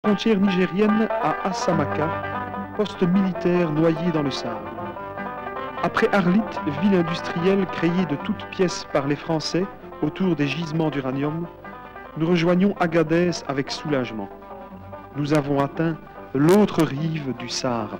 Frontière nigérienne à Assamaka, poste militaire noyé dans le sable. Après Arlit, ville industrielle créée de toutes pièces par les Français autour des gisements d'uranium, nous rejoignons Agadez avec soulagement. Nous avons atteint l'autre rive du Sahara.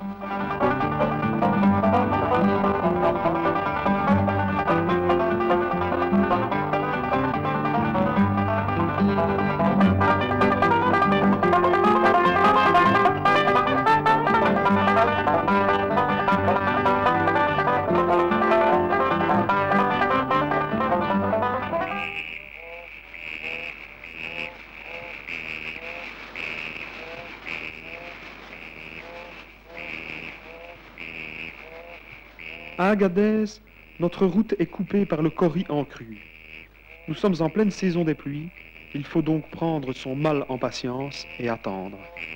À Agadez, notre route est coupée par le Kori en crue. Nous sommes en pleine saison des pluies, il faut donc prendre son mal en patience et attendre.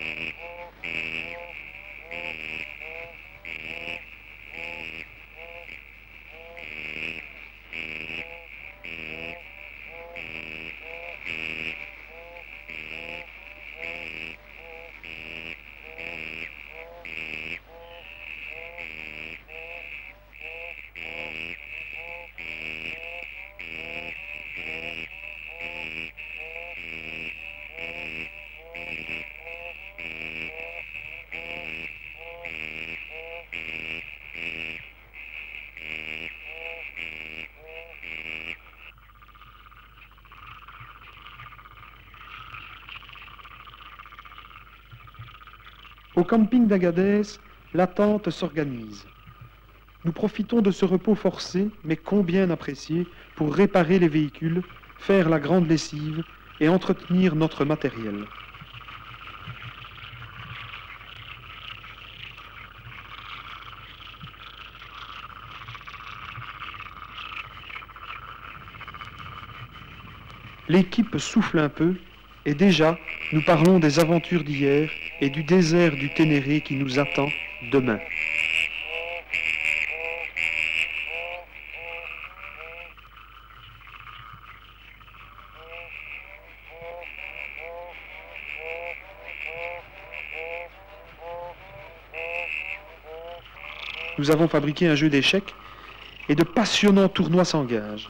Au camping d'Agadez, l'attente s'organise. Nous profitons de ce repos forcé, mais combien apprécié, pour réparer les véhicules, faire la grande lessive et entretenir notre matériel. L'équipe souffle un peu et déjà nous parlons des aventures d'hier et du désert du Ténéré qui nous attend demain. Nous avons fabriqué un jeu d'échecs et de passionnants tournois s'engagent.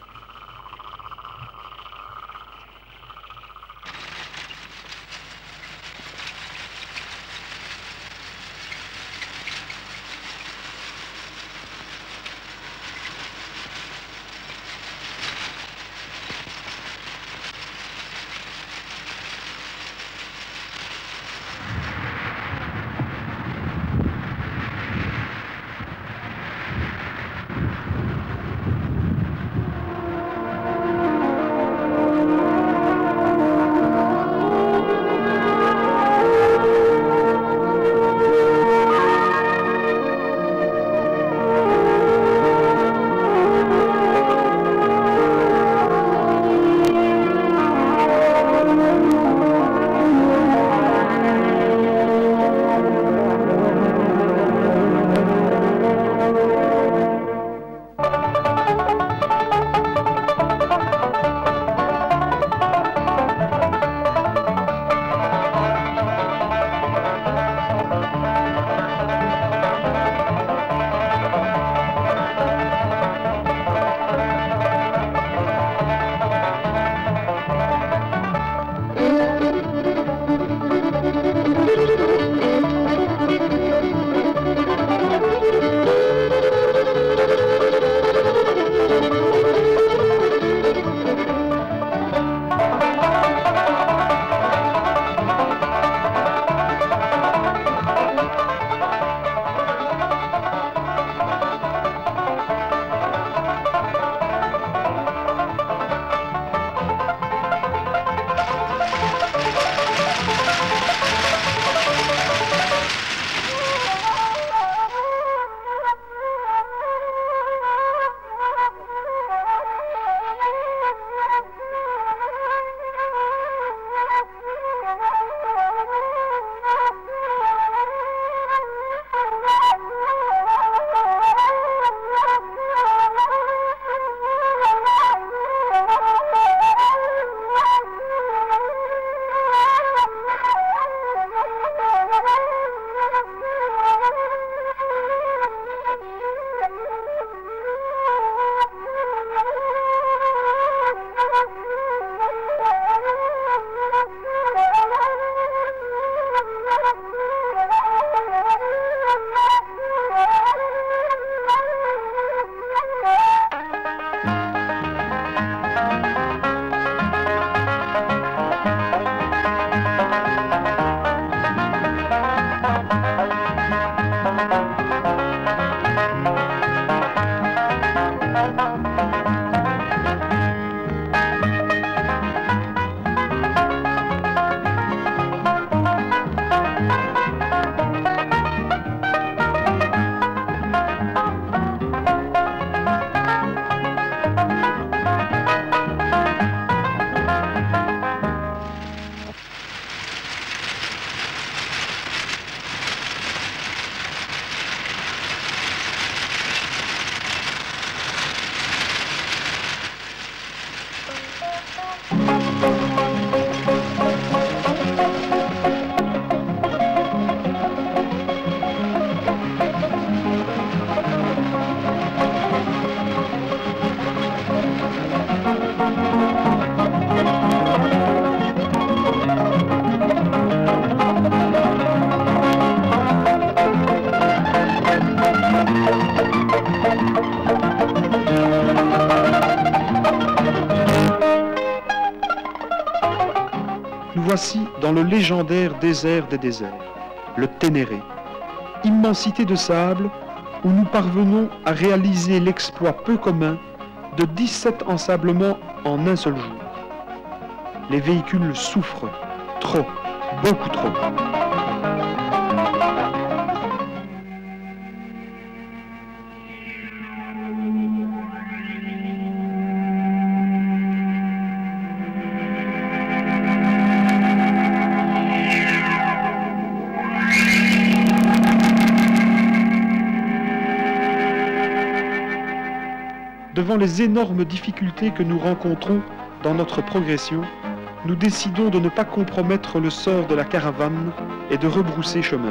voici dans le légendaire désert des déserts, le Ténéré, immensité de sable où nous parvenons à réaliser l'exploit peu commun de 17 ensablements en un seul jour. Les véhicules souffrent, trop, beaucoup trop. Devant les énormes difficultés que nous rencontrons dans notre progression, nous décidons de ne pas compromettre le sort de la caravane et de rebrousser chemin.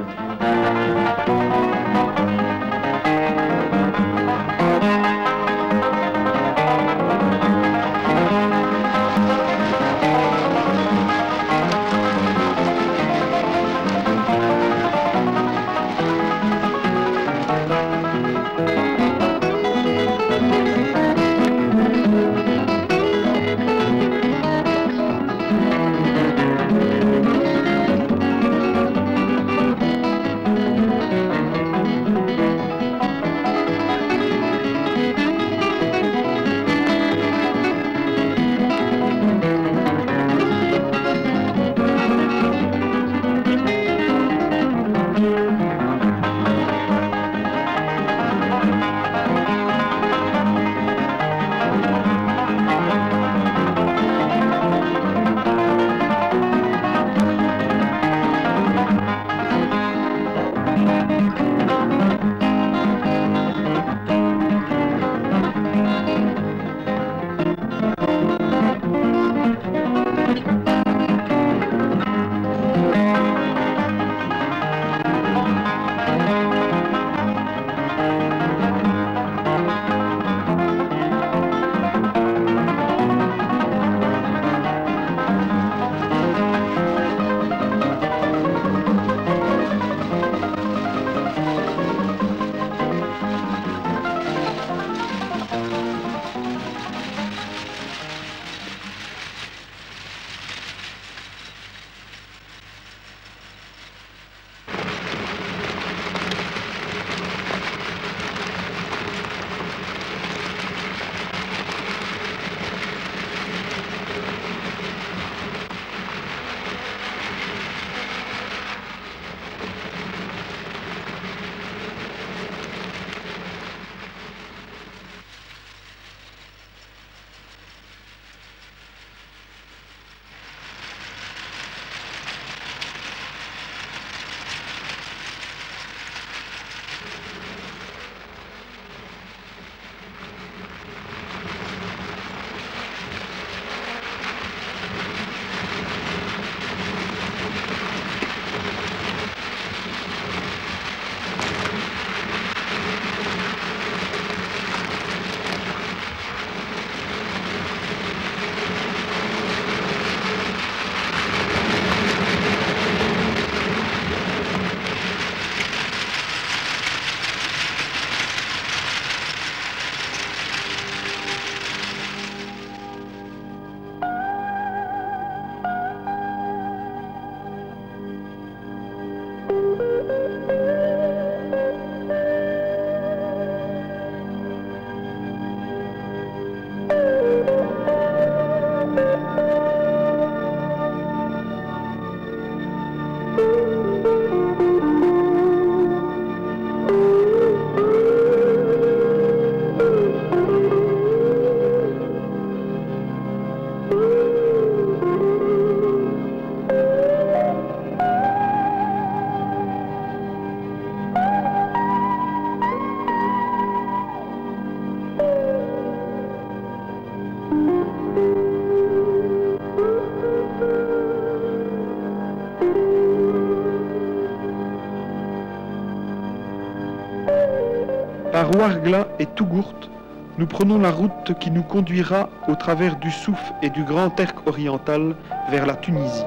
Par Ouargla et Tougourt, nous prenons la route qui nous conduira au travers du Souf et du Grand Tertre oriental vers la Tunisie.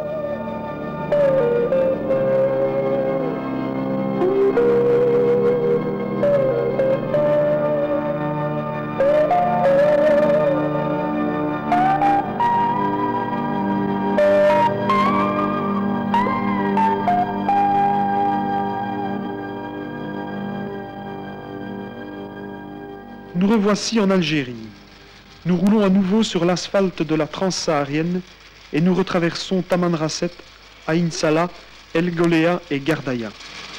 Nous revoici en Algérie. Nous roulons à nouveau sur l'asphalte de la transsaharienne et nous retraversons Tamanrasset, Ain Salah, El Golea et Gardaïa.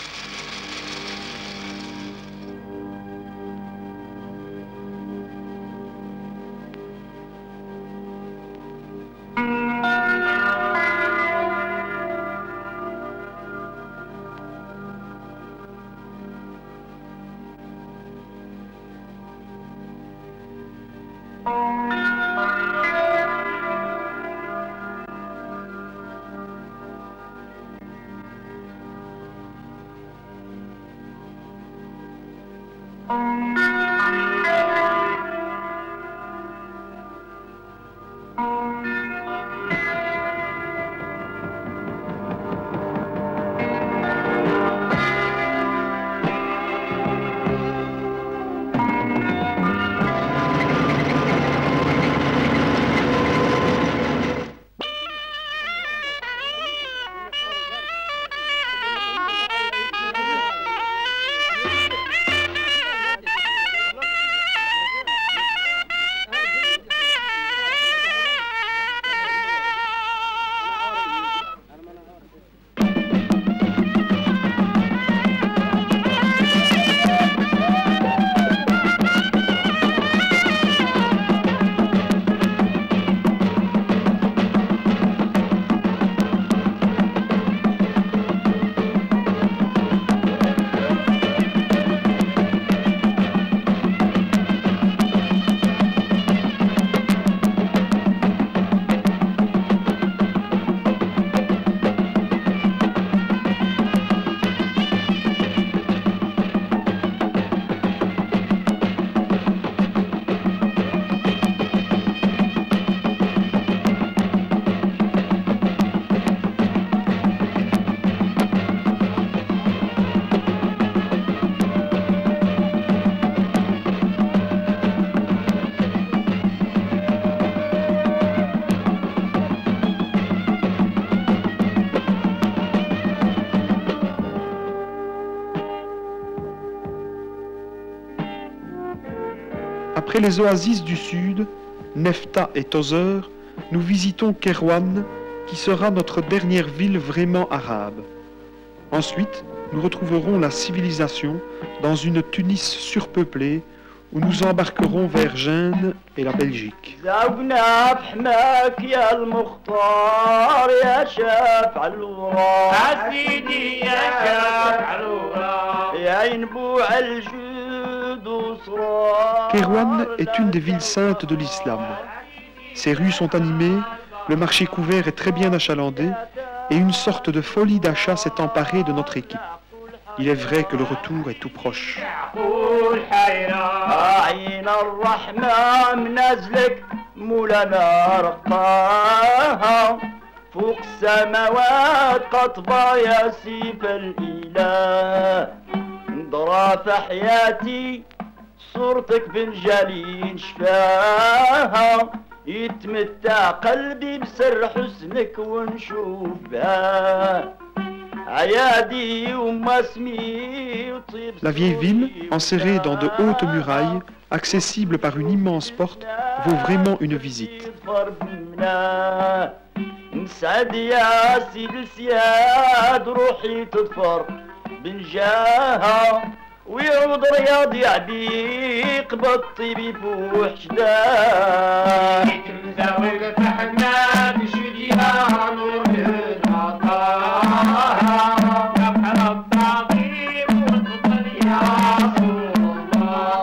Après les oasis du sud, Nefta et Tozeur, nous visitons Kairouan, qui sera notre dernière ville vraiment arabe. Ensuite, nous retrouverons la civilisation dans une Tunis surpeuplée, où nous embarquerons vers Gênes et la Belgique. Kairouan est une des villes saintes de l'islam. Ses rues sont animées, le marché couvert est très bien achalandé et une sorte de folie d'achat s'est emparée de notre équipe. Il est vrai que le retour est tout proche. صورتك بنجالي شفاها يتمتع قلبي بسر حسنك ونشوف بها عيادي وما اسمي وطيب. La vieille ville, enserrée dans de hautes murailles, accessible par une immense porte, vaut vraiment une visite. نسعد يا سيد السياد روحي تظفر بنجاها ويعود رياض يعبيق بالطيب يفوح شداد مزاوي فتحنا بشديها نور العطاها نبحر الطبيب والفضل يا رسول الله.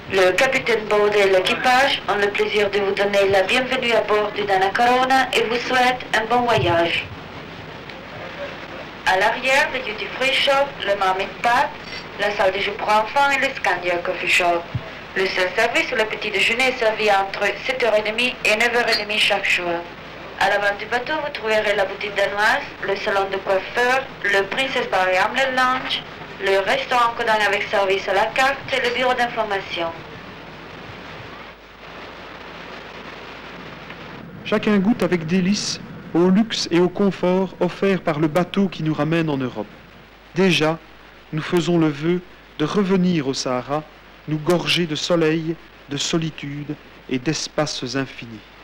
Le capitaine Baud et l'équipage ont le plaisir de vous donner la bienvenue à bord du Dana Corona et vous souhaitent un bon voyage. À l'arrière, le Duty Free Shop, le Marmite Bar, la salle de jeu pour enfants et le Scandia Coffee Shop. Le seul service où le petit déjeuner est servi entre 7h30 et 9h30 chaque jour. À l'avant du bateau, vous trouverez la boutique danoise, le salon de coiffeur, le Princess Bar et Hamlet Lounge, le restaurant Kodang avec service à la carte et le bureau d'information. Chacun goûte avec délice au luxe et au confort offerts par le bateau qui nous ramène en Europe. Déjà, nous faisons le vœu de revenir au Sahara, nous gorger de soleil, de solitude et d'espaces infinis.